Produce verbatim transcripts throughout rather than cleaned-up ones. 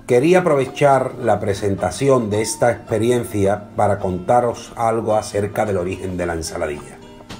Quería aprovechar la presentación de esta experiencia para contaros algo acerca del origen de la ensaladilla.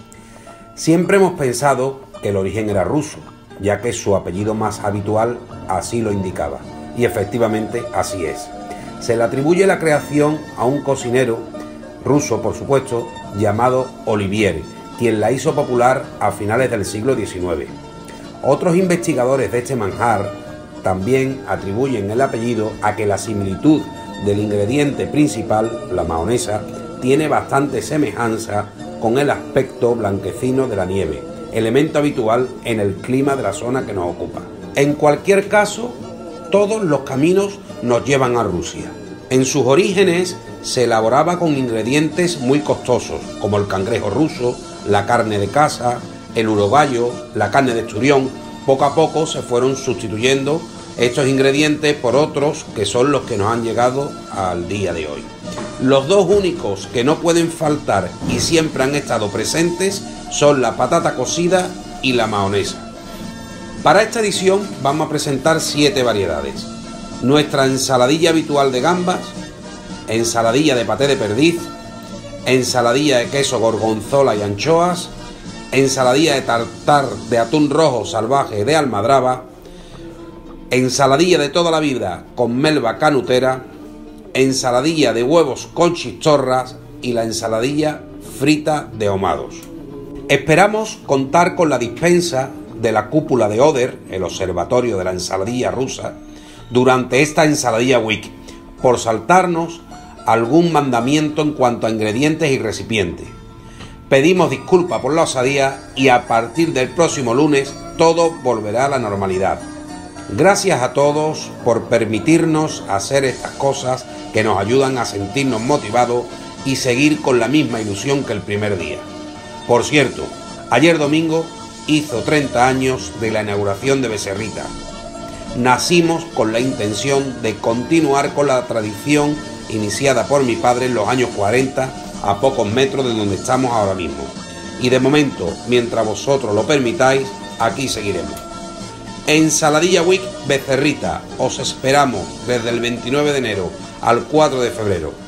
Siempre hemos pensado que el origen era ruso, ya que su apellido más habitual así lo indicaba, y efectivamente así es. Se le atribuye la creación a un cocinero ruso, por supuesto, llamado Olivier, quien la hizo popular a finales del siglo diecinueve. Otros investigadores de este manjar también atribuyen el apellido a que la similitud del ingrediente principal, la mahonesa, tiene bastante semejanza con el aspecto blanquecino de la nieve, elemento habitual en el clima de la zona que nos ocupa. En cualquier caso, todos los caminos nos llevan a Rusia. En sus orígenes se elaboraba con ingredientes muy costosos, como el cangrejo ruso, la carne de caza, el urogallo, la carne de esturión. Poco a poco se fueron sustituyendo estos ingredientes por otros que son los que nos han llegado al día de hoy. Los dos únicos que no pueden faltar y siempre han estado presentes son la patata cocida y la mahonesa. Para esta edición vamos a presentar siete variedades. Nuestra ensaladilla habitual de gambas, ensaladilla de paté de perdiz, ensaladilla de queso gorgonzola y anchoas, ensaladilla de tartar de atún rojo salvaje de almadraba, ensaladilla de toda la vida con melva canutera, ensaladilla de huevos con chistorras y la ensaladilla frita de ahumados. Esperamos contar con la dispensa de la cúpula de Oder, el observatorio de la ensaladilla rusa, durante esta ensaladilla week, por saltarnos algún mandamiento en cuanto a ingredientes y recipientes. Pedimos disculpas por la osadía y a partir del próximo lunes todo volverá a la normalidad. Gracias a todos por permitirnos hacer estas cosas que nos ayudan a sentirnos motivados y seguir con la misma ilusión que el primer día. Por cierto, ayer domingo hizo treinta años de la inauguración de Becerrita. Nacimos con la intención de continuar con la tradición iniciada por mi padre en los años cuarenta, a pocos metros de donde estamos ahora mismo. Y de momento, mientras vosotros lo permitáis, aquí seguiremos. Ensaladilla Week Becerrita, os esperamos desde el veintinueve de enero al cuatro de febrero.